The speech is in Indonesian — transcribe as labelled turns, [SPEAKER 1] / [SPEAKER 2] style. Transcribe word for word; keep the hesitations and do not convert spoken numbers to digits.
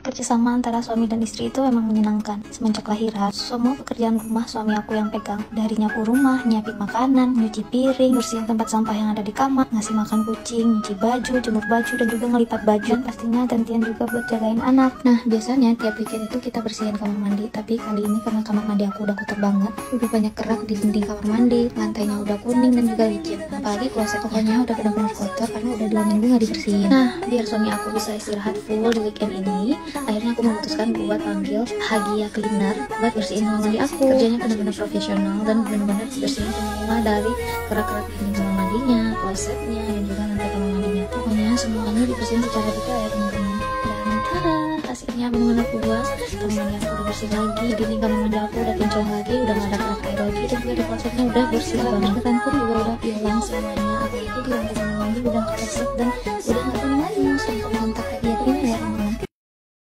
[SPEAKER 1] kerjasama antara suami dan istri itu emang menyenangkan. Semenjak lahiran, semua pekerjaan rumah suami aku yang pegang. Dari nyapu rumah, nyiapin makanan, nyuci piring, bersihin tempat sampah yang ada di kamar, ngasih makan kucing, nyuci baju, jemur baju, dan juga ngelipat baju. Dan pastinya gantian juga buat jagain anak. Nah, biasanya tiap weekend itu kita bersihin kamar mandi. Tapi kali ini karena kamar mandi aku udah kotor banget, udah banyak kerak di dinding kamar mandi, lantainya udah kuning dan juga licin. Apalagi kloset pokoknya udah benar-benar kotor karena udah dua minggu nggak dibersihin. Nah, biar suami aku bisa istirahat full di weekend ini, akhirnya aku memutuskan buat panggil Hagia Cleaner buat bersihin kamar mandi aku. Kerjanya benar-benar profesional dan benar-benar bersihin semua dari kerak-kerak dinding kamar mandinya, klosetnya, dan juga lantai kamar mandinya. Pokoknya semuanya dibersihin secara detail ya teman-teman. Dan tada, hasilnya benar-benar puas. Kamar mandi aku udah bersih lagi, dinding kamar mandi aku udah kinclong lagi, udah gak ada kerak air lagi, dan juga di klosetnya udah bersih banget. Kan pun juga udah hilang semuanya, apalagi di lantai kamar mandi udah gak resep dan udah gak kuning lagi. Langsung kontak Hagia Cleaner ya.